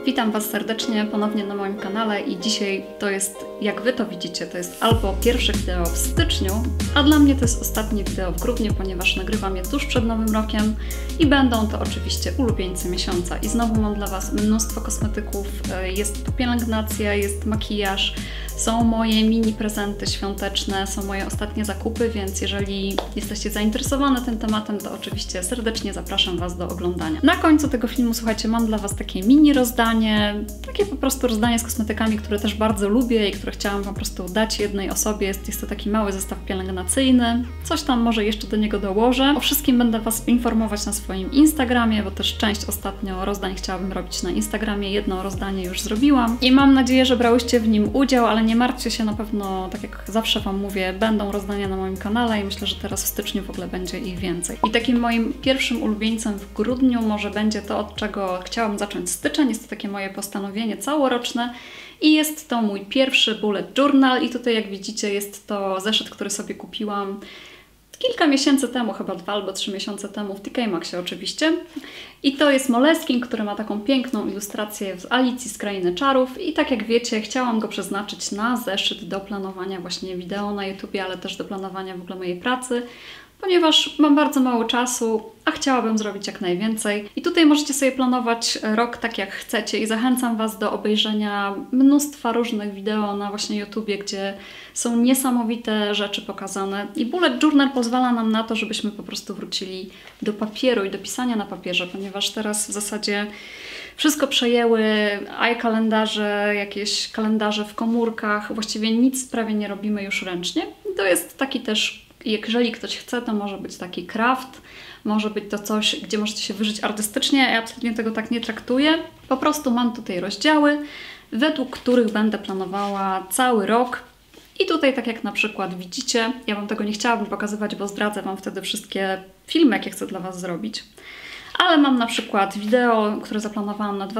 Witam Was serdecznie ponownie na moim kanale i dzisiaj to jest, jak Wy to widzicie, to jest albo pierwsze wideo w styczniu, a dla mnie to jest ostatnie wideo w grudniu, ponieważ nagrywam je tuż przed Nowym Rokiem i będą to oczywiście ulubieńcy miesiąca. I znowu mam dla Was mnóstwo kosmetyków, jest tu pielęgnacja, jest makijaż, są moje mini prezenty świąteczne, są moje ostatnie zakupy, więc jeżeli jesteście zainteresowane tym tematem, to oczywiście serdecznie zapraszam Was do oglądania. Na końcu tego filmu, słuchajcie, mam dla Was takie mini rozdanie, takie po prostu rozdanie z kosmetykami, które też bardzo lubię i które chciałam po prostu dać jednej osobie. Jest to taki mały zestaw pielęgnacyjny, coś tam może jeszcze do niego dołożę. O wszystkim będę Was informować na swoim Instagramie, bo też część ostatnio rozdań chciałabym robić na Instagramie. Jedno rozdanie już zrobiłam i mam nadzieję, że brałyście w nim udział, ale nie martwcie się, na pewno, tak jak zawsze Wam mówię, będą rozdania na moim kanale i myślę, że teraz w styczniu w ogóle będzie ich więcej. I takim moim pierwszym ulubieńcem w grudniu może będzie to, od czego chciałam zacząć styczeń. Jest to takie moje postanowienie całoroczne i jest to mój pierwszy bullet journal i tutaj, jak widzicie, jest to zeszyt, który sobie kupiłam kilka miesięcy temu, chyba 2 albo 3 miesiące temu, w TK Maxxie oczywiście. I to jest Moleskine, który ma taką piękną ilustrację z Alicji z Krainy Czarów i tak jak wiecie, chciałam go przeznaczyć na zeszyt do planowania właśnie wideo na YouTubie, ale też do planowania w ogóle mojej pracy, ponieważ mam bardzo mało czasu, a chciałabym zrobić jak najwięcej. I tutaj możecie sobie planować rok tak jak chcecie i zachęcam Was do obejrzenia mnóstwa różnych wideo na właśnie YouTubie, gdzie są niesamowite rzeczy pokazane. I bullet journal pozwala nam na to, żebyśmy po prostu wrócili do papieru i do pisania na papierze, ponieważ teraz w zasadzie wszystko przejęły iCalendarze, jakieś kalendarze w komórkach, właściwie nic prawie nie robimy już ręcznie. I to jest taki też, jeżeli ktoś chce, to może być taki craft, może być to coś, gdzie możecie się wyżyć artystycznie. Ja absolutnie tego tak nie traktuję. Po prostu mam tutaj rozdziały, według których będę planowała cały rok. I tutaj, tak jak na przykład widzicie, ja Wam tego nie chciałabym pokazywać, bo zdradzę Wam wtedy wszystkie filmy, jakie chcę dla Was zrobić. Ale mam na przykład wideo, które zaplanowałam na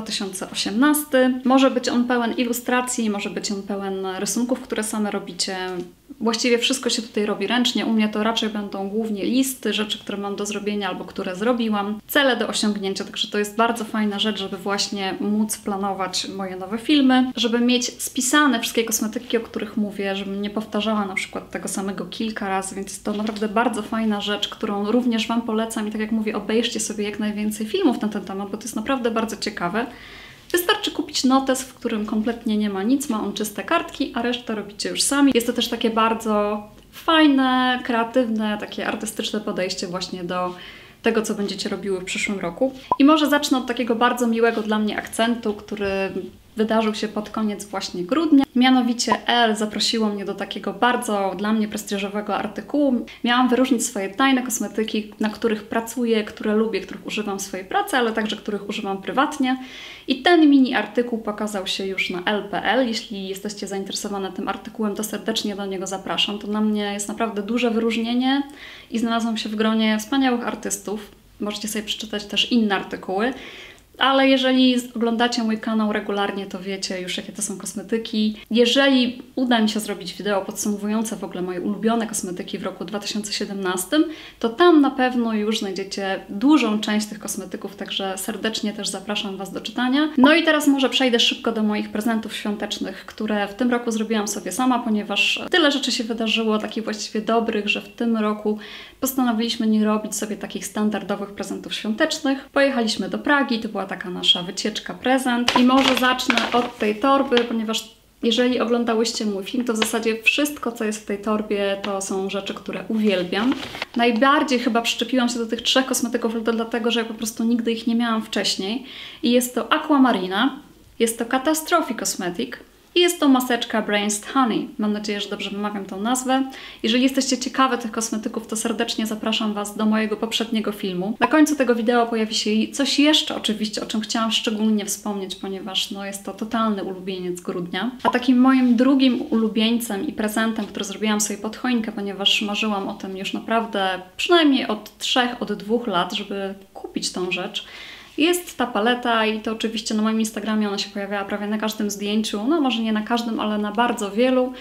2018. Może być on pełen ilustracji, może być on pełen rysunków, które same robicie. Właściwie wszystko się tutaj robi ręcznie. U mnie to raczej będą głównie listy, rzeczy, które mam do zrobienia albo które zrobiłam. Cele do osiągnięcia, także to jest bardzo fajna rzecz, żeby właśnie móc planować moje nowe filmy, żeby mieć spisane wszystkie kosmetyki, o których mówię, żebym nie powtarzała na przykład tego samego kilka razy, więc jest to naprawdę bardzo fajna rzecz, którą również Wam polecam i tak jak mówię, obejrzcie sobie jak najwięcej filmów na ten temat, bo to jest naprawdę bardzo ciekawe. Wystarczy kupić notes, w którym kompletnie nie ma nic, ma on czyste kartki, a resztę robicie już sami. Jest to też takie bardzo fajne, kreatywne, takie artystyczne podejście właśnie do tego, co będziecie robiły w przyszłym roku. I może zacznę od takiego bardzo miłego dla mnie akcentu, który wydarzył się pod koniec właśnie grudnia. Mianowicie Elle zaprosiło mnie do takiego bardzo dla mnie prestiżowego artykułu. Miałam wyróżnić swoje tajne kosmetyki, na których pracuję, które lubię, których używam w swojej pracy, ale także których używam prywatnie. I ten mini artykuł pokazał się już na elle.pl. Jeśli jesteście zainteresowane tym artykułem, to serdecznie do niego zapraszam. To dla mnie jest naprawdę duże wyróżnienie i znalazłam się w gronie wspaniałych artystów. Możecie sobie przeczytać też inne artykuły. Ale jeżeli oglądacie mój kanał regularnie, to wiecie już, jakie to są kosmetyki. Jeżeli uda mi się zrobić wideo podsumowujące w ogóle moje ulubione kosmetyki w roku 2017, to tam na pewno już znajdziecie dużą część tych kosmetyków, także serdecznie też zapraszam Was do czytania. No i teraz może przejdę szybko do moich prezentów świątecznych, które w tym roku zrobiłam sobie sama, ponieważ tyle rzeczy się wydarzyło, takich właściwie dobrych, że w tym roku postanowiliśmy nie robić sobie takich standardowych prezentów świątecznych. Pojechaliśmy do Pragi, to była taka nasza wycieczka prezent i może zacznę od tej torby, ponieważ jeżeli oglądałyście mój film, to w zasadzie wszystko, co jest w tej torbie, to są rzeczy, które uwielbiam. Najbardziej chyba przyczepiłam się do tych 3 kosmetyków, dlatego że ja po prostu nigdy ich nie miałam wcześniej. I jest to Aquamarina, jest to Catastrophe Cosmetic i jest to maseczka Branched Honey. Mam nadzieję, że dobrze wymawiam tą nazwę. Jeżeli jesteście ciekawe tych kosmetyków, to serdecznie zapraszam Was do mojego poprzedniego filmu. Na końcu tego wideo pojawi się coś jeszcze oczywiście, o czym chciałam szczególnie wspomnieć, ponieważ no, jest to totalny ulubieniec grudnia. A takim moim drugim ulubieńcem i prezentem, który zrobiłam sobie pod choinkę, ponieważ marzyłam o tym już naprawdę przynajmniej od 2 lat, żeby kupić tą rzecz, jest ta paleta i to oczywiście na moim Instagramie ona się pojawiała prawie na każdym zdjęciu, no może nie na każdym, ale na bardzo wielu.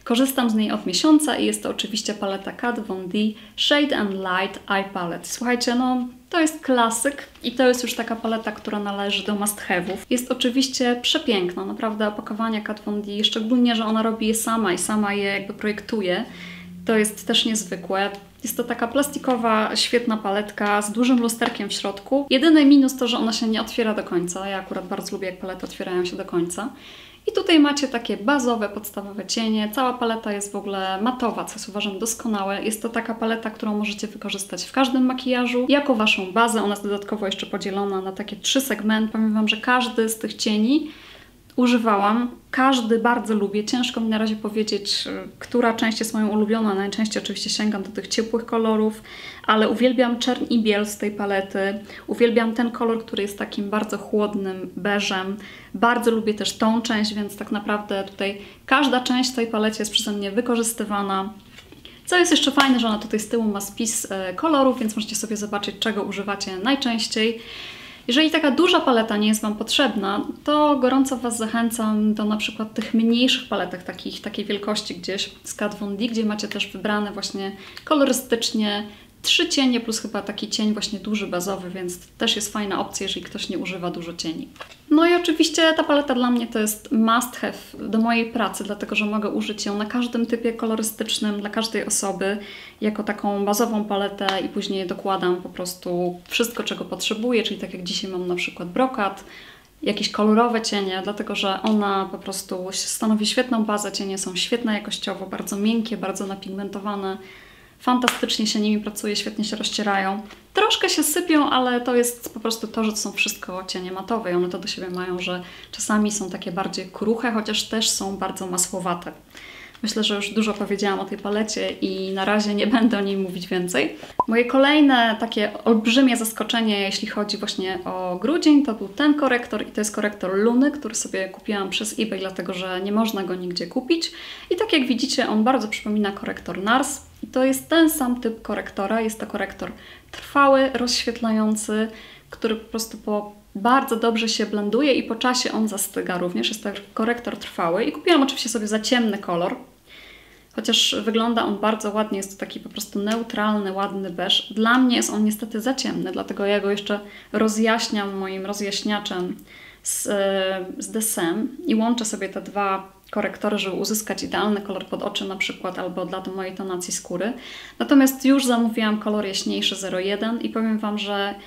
Korzystam z niej od miesiąca i jest to oczywiście paleta Kat Von D Shade and Light Eye Palette. Słuchajcie, no to jest klasyk i to jest już taka paleta, która należy do must have'ów. Jest oczywiście przepiękna, naprawdę opakowania Kat Von D, szczególnie, że ona robi je sama i sama je jakby projektuje. To jest też niezwykłe. Jest to taka plastikowa, świetna paletka z dużym lusterkiem w środku. Jedyny minus to, że ona się nie otwiera do końca. Ja akurat bardzo lubię, jak palety otwierają się do końca. I tutaj macie takie bazowe, podstawowe cienie. Cała paleta jest w ogóle matowa, co jest uważam doskonałe. Jest to taka paleta, którą możecie wykorzystać w każdym makijażu. Jako waszą bazę, ona jest dodatkowo jeszcze podzielona na takie 3 segmenty. Powiem wam, że każdy z tych cieni używałam. Każdy bardzo lubię. Ciężko mi na razie powiedzieć, która część jest moją ulubiona. Najczęściej oczywiście sięgam do tych ciepłych kolorów, ale uwielbiam czerń i biel z tej palety. Uwielbiam ten kolor, który jest takim bardzo chłodnym beżem. Bardzo lubię też tą część, więc tak naprawdę tutaj każda część w tej palecie jest przeze mnie wykorzystywana. Co jest jeszcze fajne, że ona tutaj z tyłu ma spis kolorów, więc możecie sobie zobaczyć, czego używacie najczęściej. Jeżeli taka duża paleta nie jest wam potrzebna, to gorąco was zachęcam do na przykład tych mniejszych paletek, takiej wielkości gdzieś z Kat Von D, gdzie macie też wybrane właśnie kolorystycznie 3 cienie plus chyba taki cień właśnie duży, bazowy, więc też jest fajna opcja, jeżeli ktoś nie używa dużo cieni. No i oczywiście ta paleta dla mnie to jest must have do mojej pracy, dlatego że mogę użyć ją na każdym typie kolorystycznym, dla każdej osoby, jako taką bazową paletę i później dokładam po prostu wszystko, czego potrzebuję, czyli tak jak dzisiaj mam na przykład brokat, jakieś kolorowe cienie, dlatego że ona po prostu stanowi świetną bazę, cienie są świetne jakościowo, bardzo miękkie, bardzo napigmentowane. Fantastycznie się nimi pracuje, świetnie się rozcierają. Troszkę się sypią, ale to jest po prostu to, że to są wszystko cienie matowe i one to do siebie mają, że czasami są takie bardziej kruche, chociaż też są bardzo masłowate. Myślę, że już dużo powiedziałam o tej palecie i na razie nie będę o niej mówić więcej. Moje kolejne takie olbrzymie zaskoczenie, jeśli chodzi właśnie o grudzień, to był ten korektor i to jest korektor Luny, który sobie kupiłam przez eBay, dlatego że nie można go nigdzie kupić. I tak jak widzicie, on bardzo przypomina korektor NARS. I to jest ten sam typ korektora. Jest to korektor trwały, rozświetlający, który po prostu bardzo dobrze się blenduje i po czasie on zastyga również. Jest to korektor trwały i kupiłam oczywiście sobie za ciemny kolor. Chociaż wygląda on bardzo ładnie, jest to taki po prostu neutralny, ładny beż. Dla mnie jest on niestety za ciemny, dlatego ja go jeszcze rozjaśniam moim rozjaśniaczem z Desem i łączę sobie te dwa korektory, żeby uzyskać idealny kolor pod oczy na przykład, albo dla mojej tonacji skóry. Natomiast już zamówiłam kolor jaśniejszy 01 i powiem wam, że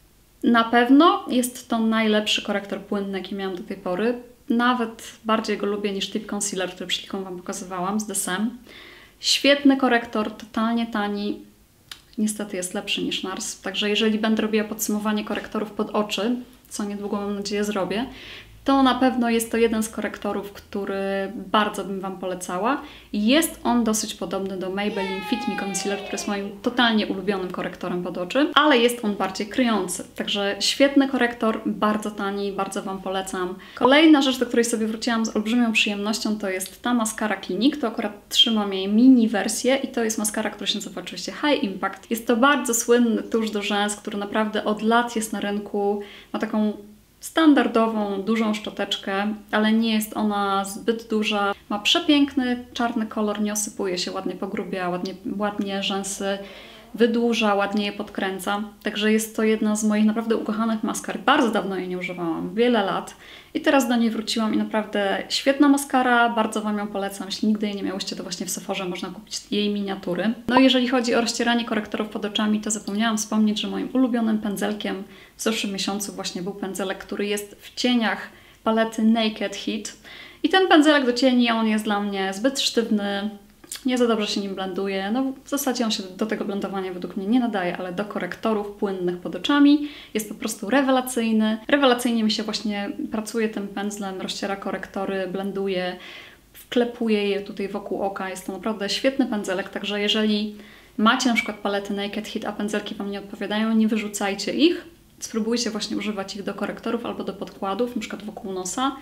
na pewno jest to najlepszy korektor płynny, jaki miałam do tej pory. Nawet bardziej go lubię niż Tip Concealer, który przed chwilą wam pokazywałam z Desem. Świetny korektor, totalnie tani. Niestety jest lepszy niż NARS. Także jeżeli będę robiła podsumowanie korektorów pod oczy, co niedługo mam nadzieję zrobię, to na pewno jest to jeden z korektorów, który bardzo bym wam polecała. Jest on dosyć podobny do Maybelline Fit Me Concealer, który jest moim totalnie ulubionym korektorem pod oczy, ale jest on bardziej kryjący. Także świetny korektor, bardzo tani, bardzo wam polecam. Kolejna rzecz, do której sobie wróciłam z olbrzymią przyjemnością, to jest ta maskara Clinique. To akurat trzymam jej mini wersję i to jest maskara, która się nazywa oczywiście High Impact. Jest to bardzo słynny tusz do rzęs, który naprawdę od lat jest na rynku. Ma taką standardową, dużą szczoteczkę, ale nie jest ona zbyt duża. Ma przepiękny, czarny kolor, nie osypuje się, ładnie pogrubia, ładnie rzęsy wydłuża, ładnie je podkręca. Także jest to jedna z moich naprawdę ukochanych maskar. Bardzo dawno jej nie używałam, wiele lat. I teraz do niej wróciłam i naprawdę świetna maskara, bardzo wam ją polecam. Jeśli nigdy jej nie miałyście, to właśnie w Sephorze można kupić jej miniatury. No i jeżeli chodzi o rozcieranie korektorów pod oczami, to zapomniałam wspomnieć, że moim ulubionym pędzelkiem w zeszłym miesiącu właśnie był pędzelek, który jest w cieniach palety Naked Heat. I ten pędzelek do cieni, on jest dla mnie zbyt sztywny, nie za dobrze się nim blenduje. No w zasadzie on się do tego blendowania według mnie nie nadaje, ale do korektorów płynnych pod oczami jest po prostu rewelacyjny. Rewelacyjnie mi się właśnie pracuje tym pędzlem, rozciera korektory, blenduje, wklepuje je tutaj wokół oka. Jest to naprawdę świetny pędzelek, także jeżeli macie na przykład palety Naked Heat, a pędzelki wam nie odpowiadają, nie wyrzucajcie ich. Spróbujcie właśnie używać ich do korektorów albo do podkładów, na przykład wokół nosa.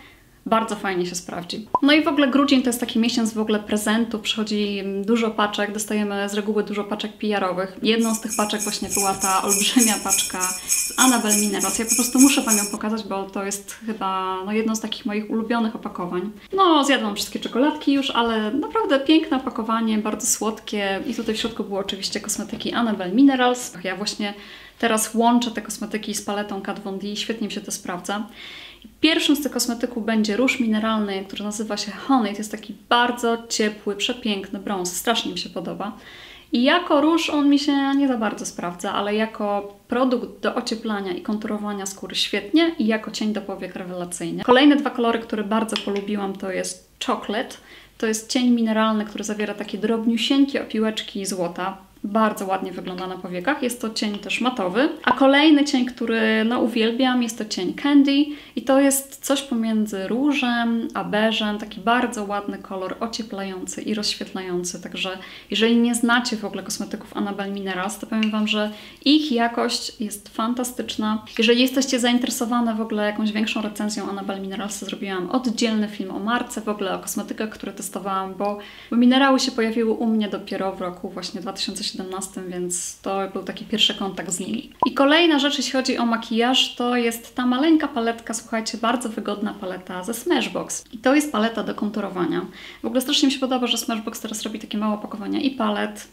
bardzo fajnie się sprawdzi. No i w ogóle grudzień to jest taki miesiąc w ogóle prezentów, przychodzi dużo paczek, dostajemy z reguły dużo paczek PR-owych. Jedną z tych paczek właśnie była ta olbrzymia paczka z Annabelle Minerals. Ja po prostu muszę Wam ją pokazać, bo to jest chyba jedno z takich moich ulubionych opakowań. No, zjadłam wszystkie czekoladki już, ale naprawdę piękne opakowanie, bardzo słodkie i tutaj w środku było oczywiście kosmetyki Annabelle Minerals. Ja właśnie teraz łączę te kosmetyki z paletą Kat Von D, świetnie mi się to sprawdza. Pierwszym z tych kosmetyków będzie róż mineralny, który nazywa się Honey. To jest taki bardzo ciepły, przepiękny brąz. Strasznie mi się podoba. I jako róż on mi się nie za bardzo sprawdza, ale jako produkt do ocieplania i konturowania skóry świetnie i jako cień do powiek rewelacyjnie. Kolejne dwa kolory, które bardzo polubiłam, to jest Chocolate. To jest cień mineralny, który zawiera takie drobniusieńkie opiłeczki złota. Bardzo ładnie wygląda na powiekach. Jest to cień też matowy. A kolejny cień, który uwielbiam, jest to cień Candy i to jest coś pomiędzy różem a beżem. Taki bardzo ładny kolor, ocieplający i rozświetlający. Także jeżeli nie znacie w ogóle kosmetyków Annabelle Minerals, to powiem Wam, że ich jakość jest fantastyczna. Jeżeli jesteście zainteresowane w ogóle jakąś większą recenzją Annabelle Minerals, to zrobiłam oddzielny film o marce, w ogóle o kosmetykach, które testowałam, bo minerały się pojawiły u mnie dopiero w roku właśnie 2017, więc to był taki pierwszy kontakt z nimi. I kolejna rzecz, jeśli chodzi o makijaż, to jest ta maleńka paletka, słuchajcie, bardzo wygodna paleta ze Smashbox. I to jest paleta do konturowania. W ogóle strasznie mi się podoba, że Smashbox teraz robi takie małe opakowania i palet,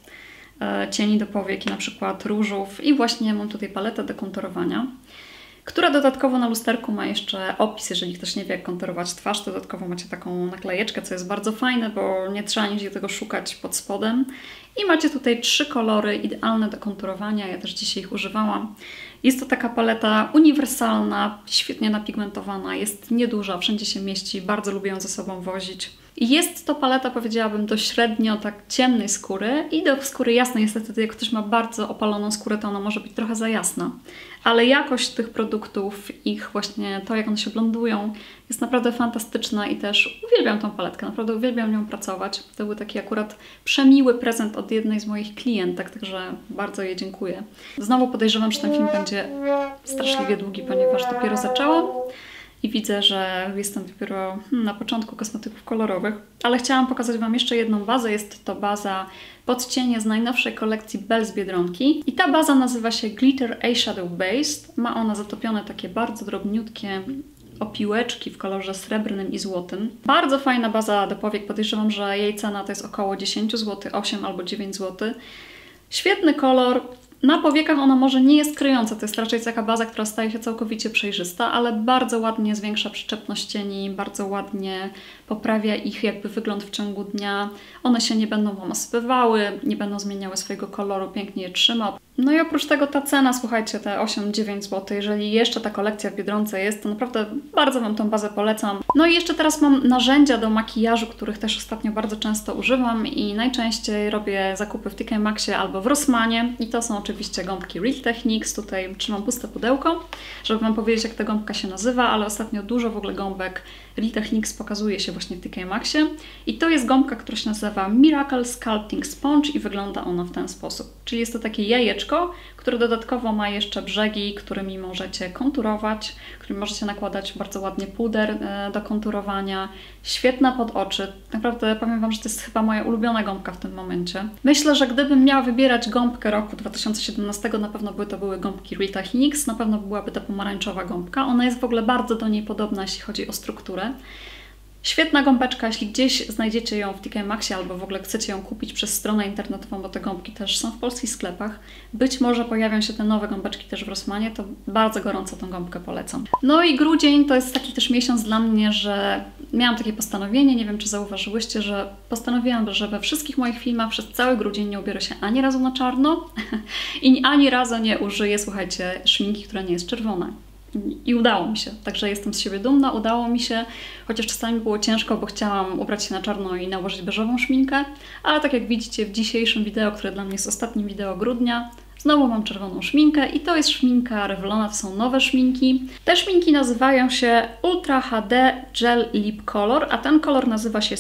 cieni do powiek, i na przykład różów. I właśnie mam tutaj paletę do konturowania, która dodatkowo na lusterku ma jeszcze opis, jeżeli ktoś nie wie, jak konturować twarz. Dodatkowo macie taką naklejeczkę, co jest bardzo fajne, bo nie trzeba nigdzie tego szukać pod spodem. I macie tutaj 3 kolory idealne do konturowania. Ja też dzisiaj ich używałam. Jest to taka paleta uniwersalna, świetnie napigmentowana, jest nieduża, wszędzie się mieści, bardzo lubię ją ze sobą wozić. I jest to paleta, powiedziałabym, do średnio tak ciemnej skóry i do skóry jasnej. Niestety, jak ktoś ma bardzo opaloną skórę, to ona może być trochę za jasna. Ale jakość tych produktów, ich właśnie to, jak one się blendują, jest naprawdę fantastyczna i też uwielbiam tą paletkę, naprawdę uwielbiam nią pracować. To był taki akurat przemiły prezent od jednej z moich klientek, także bardzo jej dziękuję. Znowu podejrzewam, że ten film będzie straszliwie długi, ponieważ dopiero zaczęłam i widzę, że jestem dopiero na początku kosmetyków kolorowych, ale chciałam pokazać Wam jeszcze jedną bazę. Jest to baza pod cienie z najnowszej kolekcji Belle z Biedronki i ta baza nazywa się Glitter Eyeshadow Based. Ma ona zatopione takie bardzo drobniutkie opiłeczki w kolorze srebrnym i złotym. Bardzo fajna baza do powiek. Podejrzewam, że jej cena to jest około 10 zł, 8 albo 9 zł. Świetny kolor. Na powiekach ona może nie jest kryjąca, to jest raczej taka baza, która staje się całkowicie przejrzysta, ale bardzo ładnie zwiększa przyczepność cieni, bardzo ładnie poprawia ich jakby wygląd w ciągu dnia. One się nie będą Wam osypywały, nie będą zmieniały swojego koloru, pięknie je trzyma. No i oprócz tego ta cena, słuchajcie, te 8-9 zł, jeżeli jeszcze ta kolekcja w Biedronce jest, to naprawdę bardzo Wam tą bazę polecam. No i jeszcze teraz mam narzędzia do makijażu, których też ostatnio bardzo często używam i najczęściej robię zakupy w TK Maxxie albo w Rossmanie i to są oczywiście gąbki Real Techniques. Tutaj trzymam puste pudełko, żeby Wam powiedzieć, jak ta gąbka się nazywa, ale ostatnio dużo w ogóle gąbek Real Techniques pokazuje się właśnie w TK Maxxie i to jest gąbka, która się nazywa Miracle Sculpting Sponge i wygląda ona w ten sposób. Czyli jest to takie jajeczko, które dodatkowo ma jeszcze brzegi, którymi możecie konturować, którymi możecie nakładać bardzo ładnie puder do konturowania. Świetna pod oczy. Naprawdę powiem Wam, że to jest chyba moja ulubiona gąbka w tym momencie. Myślę, że gdybym miała wybierać gąbkę roku 2017, na pewno by to były gąbki Real Techniques, na pewno byłaby ta pomarańczowa gąbka. Ona jest w ogóle bardzo do niej podobna, jeśli chodzi o strukturę. Świetna gąbeczka, jeśli gdzieś znajdziecie ją w TK Maxxie albo w ogóle chcecie ją kupić przez stronę internetową, bo te gąbki też są w polskich sklepach. Być może pojawią się te nowe gąbeczki też w Rossmanie, to bardzo gorąco tą gąbkę polecam. No i grudzień to jest taki też miesiąc dla mnie, że miałam takie postanowienie, nie wiem czy zauważyłyście, że postanowiłam, że we wszystkich moich filmach przez cały grudzień nie ubiorę się ani razu na czarno i ani razu nie użyję, słuchajcie, szminki, która nie jest czerwona. I udało mi się, także jestem z siebie dumna, udało mi się, chociaż czasami było ciężko, bo chciałam ubrać się na czarno i nałożyć beżową szminkę, ale tak jak widzicie w dzisiejszym wideo, które dla mnie jest ostatnim wideo grudnia, znowu mam czerwoną szminkę i to jest szminka Revlona, to są nowe szminki. Te szminki nazywają się Ultra HD Gel Lip Color, a ten kolor nazywa się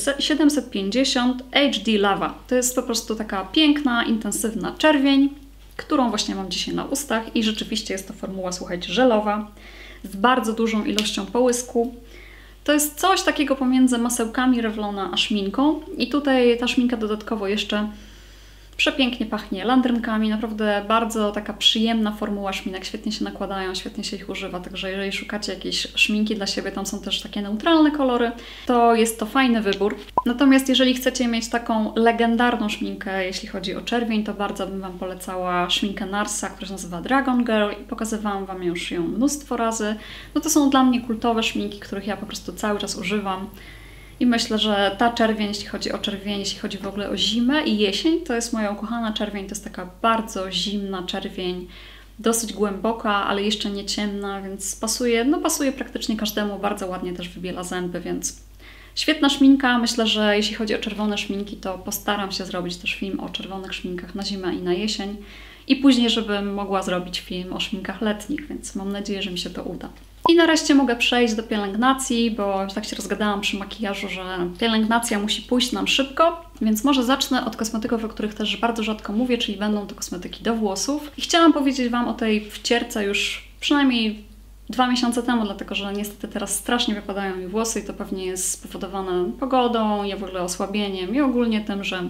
750 HD Lava. To jest po prostu taka piękna, intensywna czerwień, którą właśnie mam dzisiaj na ustach i rzeczywiście jest to formuła, słuchajcie, żelowa, z bardzo dużą ilością połysku. To jest coś takiego pomiędzy masełkami Revlona a szminką i tutaj ta szminka dodatkowo jeszcze przepięknie pachnie landrynkami, naprawdę bardzo taka przyjemna formuła szminek, świetnie się nakładają, świetnie się ich używa, także jeżeli szukacie jakiejś szminki dla siebie, tam są też takie neutralne kolory, to jest to fajny wybór. Natomiast jeżeli chcecie mieć taką legendarną szminkę, jeśli chodzi o czerwień, to bardzo bym Wam polecała szminkę Narsa, która się nazywa Dragon Girl i pokazywałam Wam już ją mnóstwo razy. No to są dla mnie kultowe szminki, których ja po prostu cały czas używam. I myślę, że ta czerwień, jeśli chodzi o czerwień, jeśli chodzi w ogóle o zimę i jesień, to jest moja ukochana czerwień. To jest taka bardzo zimna czerwień, dosyć głęboka, ale jeszcze nie ciemna, więc pasuje, no pasuje praktycznie każdemu, bardzo ładnie też wybiela zęby, więc świetna szminka. Myślę, że jeśli chodzi o czerwone szminki, to postaram się zrobić też film o czerwonych szminkach na zimę i na jesień. I później, żebym mogła zrobić film o szminkach letnich, więc mam nadzieję, że mi się to uda. I nareszcie mogę przejść do pielęgnacji, bo tak się rozgadałam przy makijażu, że pielęgnacja musi pójść nam szybko, więc może zacznę od kosmetyków, o których też bardzo rzadko mówię, czyli będą to kosmetyki do włosów. I chciałam powiedzieć Wam o tej wcierce już przynajmniej 2 miesiące temu, dlatego że niestety teraz strasznie wypadają mi włosy i to pewnie jest spowodowane pogodą, i w ogóle osłabieniem i ogólnie tym, że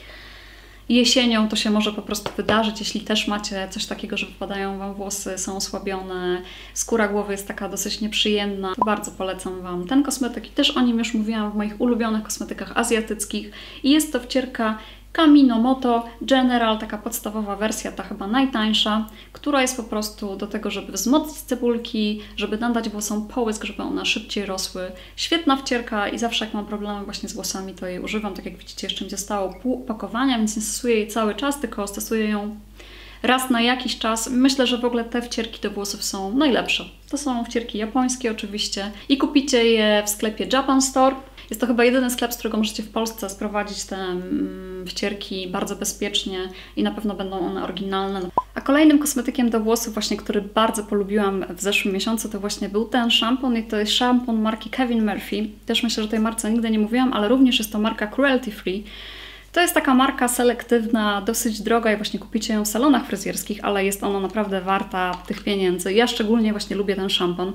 jesienią to się może po prostu wydarzyć, jeśli też macie coś takiego, że wypadają Wam włosy, są osłabione, skóra głowy jest taka dosyć nieprzyjemna, to bardzo polecam Wam ten kosmetyk i też o nim już mówiłam w moich ulubionych kosmetykach azjatyckich i jest to wcierka Kaminomoto General, taka podstawowa wersja, ta chyba najtańsza, która jest po prostu do tego, żeby wzmocnić cebulki, żeby nadać włosom połysk, żeby one szybciej rosły. Świetna wcierka i zawsze jak mam problemy właśnie z włosami, to jej używam. Tak jak widzicie, jeszcze mi zostało pół opakowania, więc nie stosuję jej cały czas, tylko stosuję ją raz na jakiś czas. Myślę, że w ogóle te wcierki do włosów są najlepsze. To są wcierki japońskie oczywiście i kupicie je w sklepie Japan Store. Jest to chyba jedyny sklep, z którego możecie w Polsce sprowadzić te wcierki bardzo bezpiecznie i na pewno będą one oryginalne. A kolejnym kosmetykiem do włosów właśnie, który bardzo polubiłam w zeszłym miesiącu, to właśnie był ten szampon i to jest szampon marki Kevin Murphy. Też myślę, że tej marce nigdy nie mówiłam, ale również jest to marka Cruelty Free. To jest taka marka selektywna, dosyć droga i właśnie kupicie ją w salonach fryzjerskich, ale jest ona naprawdę warta tych pieniędzy. Ja szczególnie właśnie lubię ten szampon.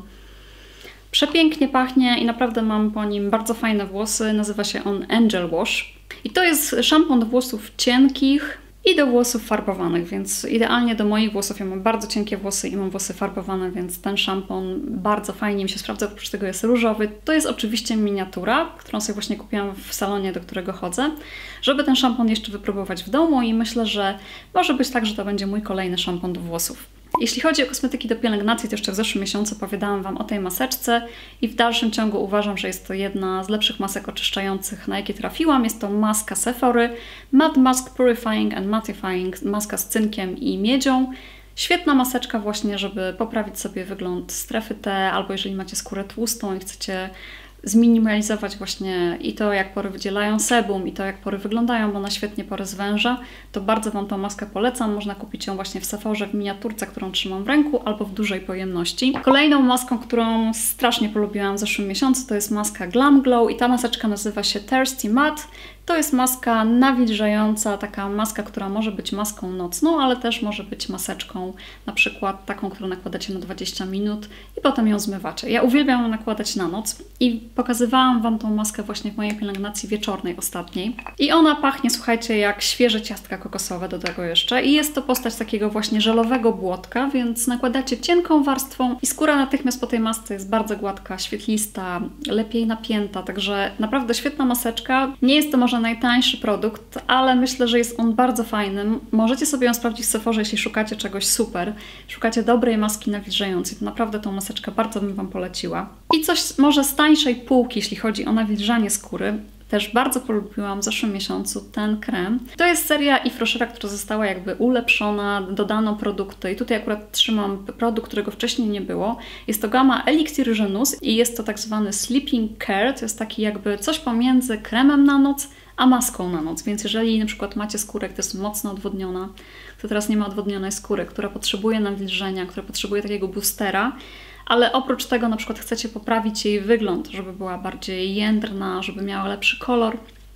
Przepięknie pachnie i naprawdę mam po nim bardzo fajne włosy. Nazywa się on Angel Wash. I to jest szampon do włosów cienkich i do włosów farbowanych, więc idealnie do moich włosów. Ja mam bardzo cienkie włosy i mam włosy farbowane, więc ten szampon bardzo fajnie mi się sprawdza. Oprócz tego jest różowy. To jest oczywiście miniatura, którą sobie właśnie kupiłam w salonie, do którego chodzę, żeby ten szampon jeszcze wypróbować w domu i myślę, że może być tak, że to będzie mój kolejny szampon do włosów. Jeśli chodzi o kosmetyki do pielęgnacji, to jeszcze w zeszłym miesiącu opowiadałam Wam o tej maseczce i w dalszym ciągu uważam, że jest to jedna z lepszych masek oczyszczających, na jakie trafiłam. Jest to maska Sephory Matte Mask Purifying and Mattifying, maska z cynkiem i miedzią. Świetna maseczka właśnie, żeby poprawić sobie wygląd strefy T, albo jeżeli macie skórę tłustą i chcecie zminimalizować właśnie i to, jak pory wydzielają sebum, i to, jak pory wyglądają, bo ona świetnie pory zwęża, to bardzo Wam tą maskę polecam. Można kupić ją właśnie w Sephorze w miniaturce, którą trzymam w ręku, albo w dużej pojemności. Kolejną maską, którą strasznie polubiłam w zeszłym miesiącu, to jest maska Glam Glow i ta maseczka nazywa się Thirsty Matte. To jest maska nawilżająca, taka maska, która może być maską nocną, ale też może być maseczką, na przykład taką, którą nakładacie na 20 minut i potem ją zmywacie. Ja uwielbiam ją nakładać na noc i pokazywałam Wam tą maskę właśnie w mojej pielęgnacji wieczornej ostatniej. I ona pachnie, słuchajcie, jak świeże ciastka kokosowe do tego jeszcze. I jest to postać takiego właśnie żelowego błotka, więc nakładacie cienką warstwą i skóra natychmiast po tej masce jest bardzo gładka, świetlista, lepiej napięta, także naprawdę świetna maseczka. Nie jest to może najtańszy produkt, ale myślę, że jest on bardzo fajny. Możecie sobie ją sprawdzić w Sephorze, jeśli szukacie czegoś super. Szukacie dobrej maski nawilżającej, to naprawdę tą maseczkę bardzo bym Wam poleciła. I coś może z tańszej półki, jeśli chodzi o nawilżanie skóry. Też bardzo polubiłam w zeszłym miesiącu ten krem. To jest seria Yves Rochera, która została jakby ulepszona, dodano produkty i tutaj akurat trzymam produkt, którego wcześniej nie było. Jest to gama Elixir Genus i jest to tak zwany Sleeping Care. To jest taki jakby coś pomiędzy kremem na noc a maską na noc, więc jeżeli na przykład macie skórę, która jest mocno odwodniona, to teraz nie ma odwodnionej skóry, która potrzebuje nawilżenia, która potrzebuje takiego boostera, ale oprócz tego na przykład chcecie poprawić jej wygląd, żeby była bardziej jędrna, żeby miała lepszy kolor,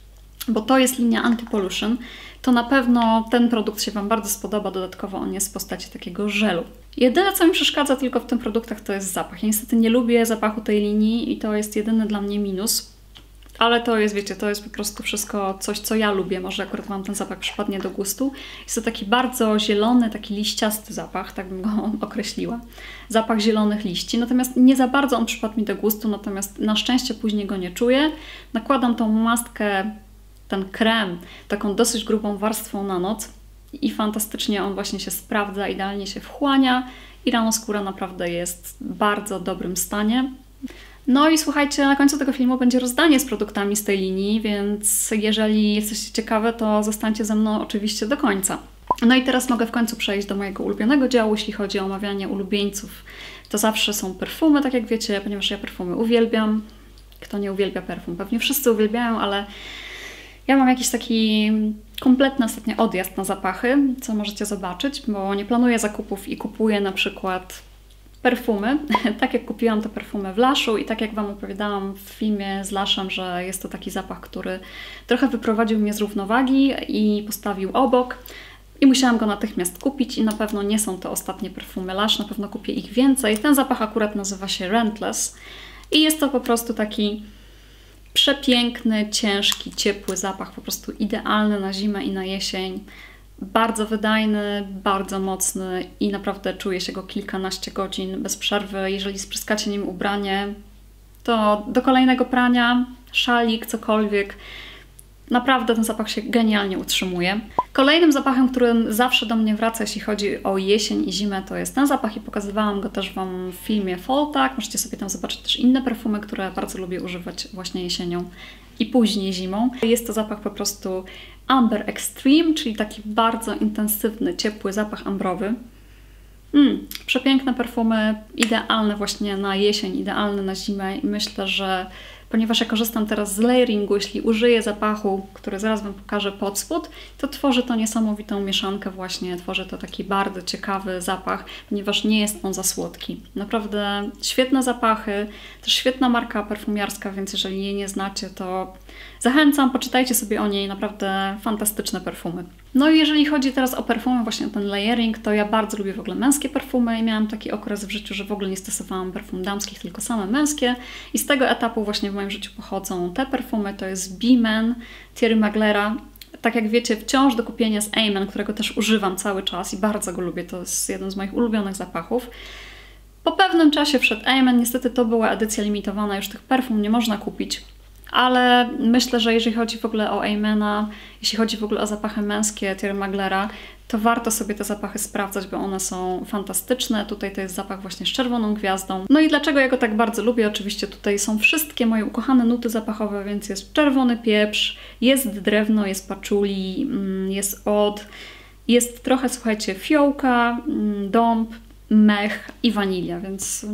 bo to jest linia Anti-Pollution, to na pewno ten produkt się Wam bardzo spodoba. Dodatkowo on jest w postaci takiego żelu. Jedyne, co mi przeszkadza tylko w tych produktach, to jest zapach. Ja niestety nie lubię zapachu tej linii i to jest jedyny dla mnie minus. Ale to jest, wiecie, to jest po prostu wszystko coś, co ja lubię. Może akurat Wam ten zapach przypadnie do gustu. Jest to taki bardzo zielony, taki liściasty zapach, tak bym go określiła. Zapach zielonych liści. Natomiast nie za bardzo on przypadł mi do gustu, natomiast na szczęście później go nie czuję. Nakładam tą maskę, ten krem, taką dosyć grubą warstwą na noc i fantastycznie on właśnie się sprawdza, idealnie się wchłania i rano skóra naprawdę jest w bardzo dobrym stanie. No i słuchajcie, na końcu tego filmu będzie rozdanie z produktami z tej linii, więc jeżeli jesteście ciekawe, to zostańcie ze mną oczywiście do końca. No i teraz mogę w końcu przejść do mojego ulubionego działu, jeśli chodzi o omawianie ulubieńców. To zawsze są perfumy, tak jak wiecie, ponieważ ja perfumy uwielbiam. Kto nie uwielbia perfum? Pewnie wszyscy uwielbiają, ale ja mam jakiś taki kompletny ostatnio odjazd na zapachy, co możecie zobaczyć, bo nie planuję zakupów i kupuję na przykład perfumy, tak jak kupiłam te perfumy w Lushu i tak jak Wam opowiadałam w filmie z Lushem, że jest to taki zapach, który trochę wyprowadził mnie z równowagi i postawił obok i musiałam go natychmiast kupić i na pewno nie są to ostatnie perfumy Lush, na pewno kupię ich więcej. Ten zapach akurat nazywa się Rentless i jest to po prostu taki przepiękny, ciężki, ciepły zapach, po prostu idealny na zimę i na jesień. Bardzo wydajny, bardzo mocny i naprawdę czuje się go kilkanaście godzin bez przerwy. Jeżeli spryskacie nim ubranie, to do kolejnego prania, szalik, cokolwiek. Naprawdę ten zapach się genialnie utrzymuje. Kolejnym zapachem, który zawsze do mnie wraca, jeśli chodzi o jesień i zimę, to jest ten zapach i pokazywałam go też Wam w filmie Fall Tag. Możecie sobie tam zobaczyć też inne perfumy, które bardzo lubię używać właśnie jesienią i później zimą. Jest to zapach po prostu Amber Extreme, czyli taki bardzo intensywny, ciepły zapach ambrowy. Przepiękne perfumy, idealne właśnie na jesień, idealne na zimę i myślę, że ponieważ ja korzystam teraz z layeringu, jeśli użyję zapachu, który zaraz Wam pokażę pod spód, to tworzy to niesamowitą mieszankę właśnie, tworzy to taki bardzo ciekawy zapach, ponieważ nie jest on za słodki. Naprawdę świetne zapachy, też świetna marka perfumiarska, więc jeżeli jej nie znacie, to zachęcam, poczytajcie sobie o niej, naprawdę fantastyczne perfumy. No i jeżeli chodzi teraz o perfumy, właśnie ten layering, to ja bardzo lubię w ogóle męskie perfumy i miałam taki okres w życiu, że w ogóle nie stosowałam perfum damskich, tylko same męskie i z tego etapu właśnie w moim życiu pochodzą te perfumy, to jest B-Man, Thierry Mugler'a. Tak jak wiecie, wciąż do kupienia jest Amen, którego też używam cały czas i bardzo go lubię, to jest jeden z moich ulubionych zapachów. Po pewnym czasie wszedł Amen, niestety to była edycja limitowana, już tych perfum nie można kupić. Ale myślę, że jeżeli chodzi w ogóle o Amena, jeśli chodzi w ogóle o zapachy męskie Thierry Mugler'a, to warto sobie te zapachy sprawdzać, bo one są fantastyczne. Tutaj to jest zapach właśnie z czerwoną gwiazdą. No i dlaczego ja go tak bardzo lubię? Oczywiście tutaj są wszystkie moje ukochane nuty zapachowe, więc jest czerwony pieprz, jest drewno, jest patchouli, jest oud, jest trochę, słuchajcie, fiołka, dąb, mech i wanilia, więc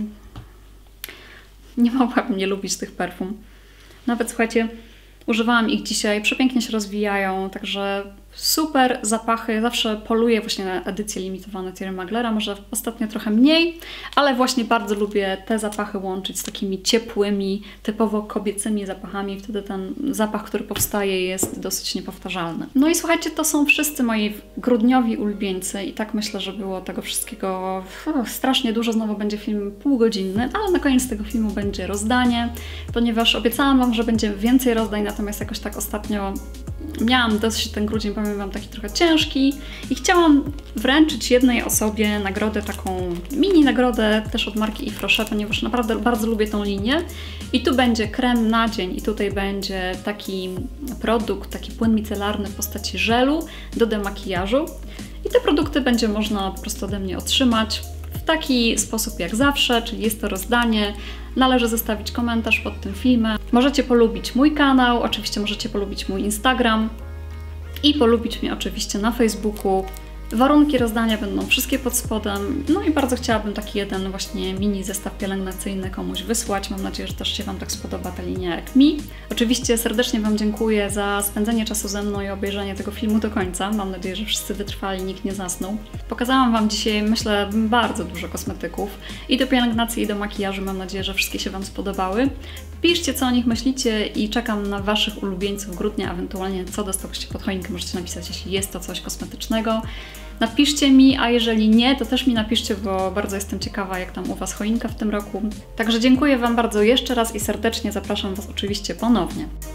nie mogłabym nie lubić tych perfum. Nawet, słuchajcie, używałam ich dzisiaj, przepięknie się rozwijają, także super zapachy. Zawsze poluję właśnie na edycje limitowane Thierry Mugler'a, może ostatnio trochę mniej, ale właśnie bardzo lubię te zapachy łączyć z takimi ciepłymi, typowo kobiecymi zapachami. Wtedy ten zapach, który powstaje, jest dosyć niepowtarzalny. No i słuchajcie, to są wszyscy moi grudniowi ulubieńcy i tak myślę, że było tego wszystkiego strasznie dużo. Znowu będzie film półgodzinny, ale na koniec tego filmu będzie rozdanie, ponieważ obiecałam Wam, że będzie więcej rozdań, natomiast jakoś tak ostatnio miałam dosyć ten grudzień, powiem Wam, taki trochę ciężki i chciałam wręczyć jednej osobie nagrodę, taką mini nagrodę też od marki Yves Rocher, ponieważ naprawdę bardzo lubię tą linię. I tu będzie krem na dzień i tutaj będzie taki produkt, taki płyn micelarny w postaci żelu do demakijażu. I te produkty będzie można po prostu ode mnie otrzymać w taki sposób jak zawsze, czyli jest to rozdanie. Należy zostawić komentarz pod tym filmem. Możecie polubić mój kanał, oczywiście możecie polubić mój Instagram i polubić mnie oczywiście na Facebooku. Warunki rozdania będą wszystkie pod spodem. No i bardzo chciałabym taki jeden właśnie mini zestaw pielęgnacyjny komuś wysłać. Mam nadzieję, że też się Wam tak spodoba ta linia jak mi. Oczywiście serdecznie Wam dziękuję za spędzenie czasu ze mną i obejrzenie tego filmu do końca. Mam nadzieję, że wszyscy wytrwali, nikt nie zasnął. Pokazałam Wam dzisiaj, myślę, bardzo dużo kosmetyków i do pielęgnacji, i do makijażu. Mam nadzieję, że wszystkie się Wam spodobały. Piszcie, co o nich myślicie i czekam na Waszych ulubieńców grudnia, ewentualnie co dostałbyście pod choinkę. Możecie napisać, jeśli jest to coś kosmetycznego. Napiszcie mi, a jeżeli nie, to też mi napiszcie, bo bardzo jestem ciekawa, jak tam u Was choinka w tym roku. Także dziękuję Wam bardzo jeszcze raz i serdecznie zapraszam Was oczywiście ponownie.